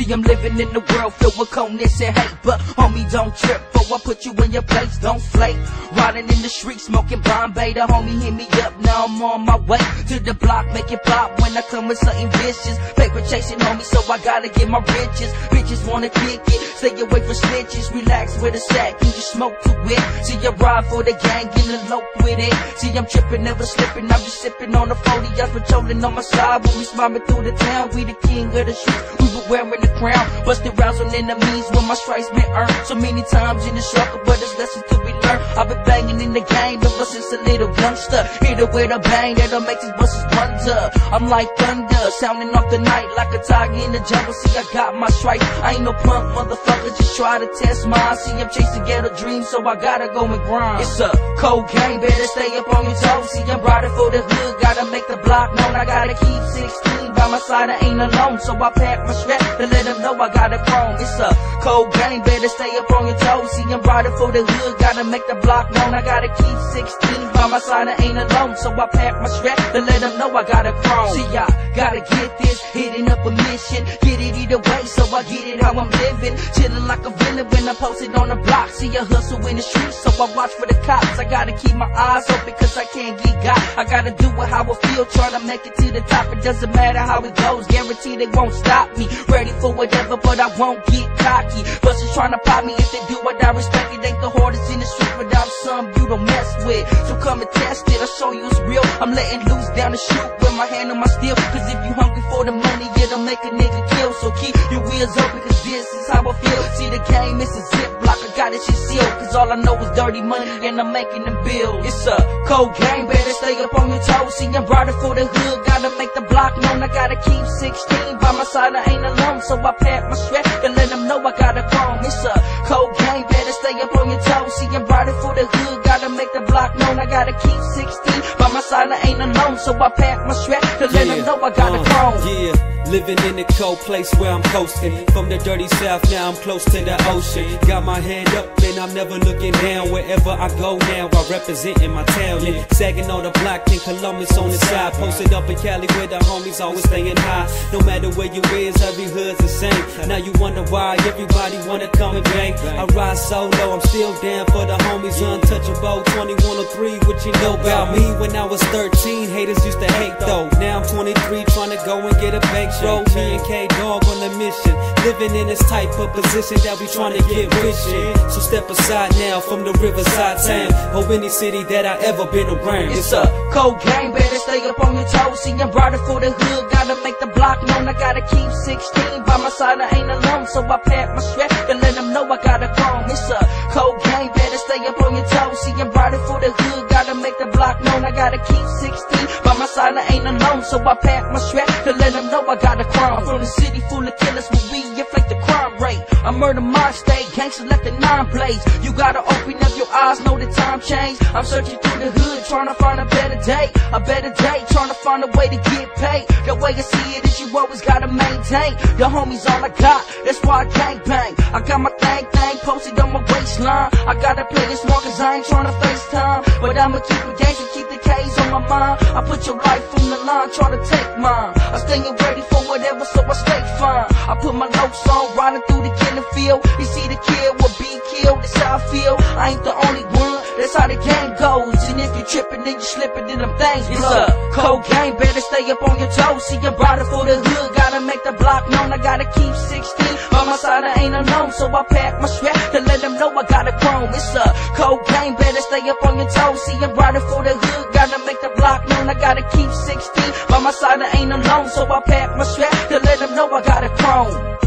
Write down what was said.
See, I'm living in the world filled with coldness and hate, but homie, don't trip, before I put you in your place, don't flake. Riding in the street, smoking Bombay, the homie hit me up, now I'm on my way to the block, make it pop when I come with something vicious. Paper chasing homie, so I gotta get my riches. Bitches wanna kick it, stay away from snitches, relax with a sack, and you smoke to it. See, I ride for the gang, get elope with it. See, I'm tripping, never slipping, I'm just sipping on the 40, I'm patrolling on my side. When we smiling through the town, we the king of the streets, we were wearing the crown. Busted rounds on enemies when my stripes been earned. So many times in the struggle, but it's lessons to be learned. I've been banging in the game ever since a little youngster. Hit it with a bang that'll make these buses wonder. I'm like thunder, sounding off the night like a tiger in the jungle. See, I got my stripes, I ain't no punk motherfucker, just try to test mine. See, I'm chasing ghetto dreams, so I gotta go and grind. It's a cold game, better stay up on your toes. See, I'm riding for the hood, gotta make the block known. I gotta keep 16 by my side, I ain't alone. So I pack my strap to let them know I got it chrome. It's a cold game, better stay up on your toes. See, I'm riding for the hood, gotta make the block known. I gotta keep 16 by my side, I ain't alone. So I pack my strap to let them know I got it chrome. See, I gotta get this, hitting up a mission, get it either way, so I get it how I'm living. Chilling like a villain when I'm posted on the block. See, I hustle in the streets, so I watch for the cops. I gotta keep my eyes open, cause I can't get got. I gotta do it how I feel, trying to make it to the top. It doesn't matter how it goes, guarantee they won't stop me. Ready for whatever, but I won't get cocky. Busters trying to pop me, if they do what I respect it. Ain't the hardest in the street, but I'm some you don't mess with. So come and test it, I'll show you it's real. I'm letting loose down the chute with my hand on my steel. Cause if you hungry for the money, it'll make a nigga kill. So keep your wheels open, cause this is how I feel. See, the game is a ziplock, I got it shit sealed. Cause all I know is dirty money and I'm making them bills. It's a cold game, better stay up on your toes. See, I'm riding for the hood, gotta make the block known. I gotta keep 16 by my side, I ain't alone. So I pack my strap and let them know I got a chrome. It's a cold game, better stay up on your toes. See, I'm riding for the hood, gotta make the block known. I gotta keep 16 by my side, I ain't alone. So I pack my strap to let them know I got a chrome. Yeah, living in a cold place where I'm coasting. From the dirty south, now I'm close to the ocean. Got my hand up and I'm never looking down. Wherever I go now, I representing my town. Yeah, sagging on the block in Columbus on the side. Posted up in Cali where the homies always staying high. No matter where you is, every hood's the same. Now you wonder why everybody wanna come and bang. I ride solo, I'm still down for the homies. Untouchable, 2103, what you know about me? When I was 13, haters used to hate though. Now I'm 23, trying to go and get a bankroll. Me and K-Dog on a mission, living in this type of position that we trying to get rich in. So step aside now from the riverside town, or any city that I ever been around. It's a cold game, better stay up on your toes. See, I'm riding for the hood, gotta make the block known. I gotta keep 16 by my side, I ain't alone. So I pack my strap and let them know I got a chrome. It's a cold game, better stay up on your toes. See, I'm riding for the hood, gotta make the block known. I gotta keep 16 by my side, I ain't alone. So I pack my strap to let them know I got a chrome. I'm from the city full of killers, where we inflate the crime rate. I murder my state, gangsters left the 9 blades. You gotta open up your eyes, know the time change. I'm searching through the hood, trying to find a better day. A better day, trying to find a way to get paid. The way I see it is you always gotta maintain. The homies all I got, that's why I gang bang. I got my thing posted on my waistline. I gotta play this smart cause I ain't trying to FaceTime. But I'ma keep it gangster, keep the K's on my mind. I put your life on the line, try to take mine. I'm staying ready for whatever, so I stay fine. I put my notes on, riding through the killing field. You see the kid will be killed, that's how I feel. I ain't the only one, that's how the game goes. And if you tripping, then you slipping, then them things blow. It's a cold game, better stay up on your toes. See, I'm riding for the hood, gotta make the block known. I gotta keep 16 by my side, I ain't alone. So I pack my strap to let them know I got a chrome. It's a cold game, better stay up on your toes. See, I'm riding for the hood, gotta make the block known. I gotta keep 16 by my side, I ain't alone. So I pack my strap to let them know I got a chrome.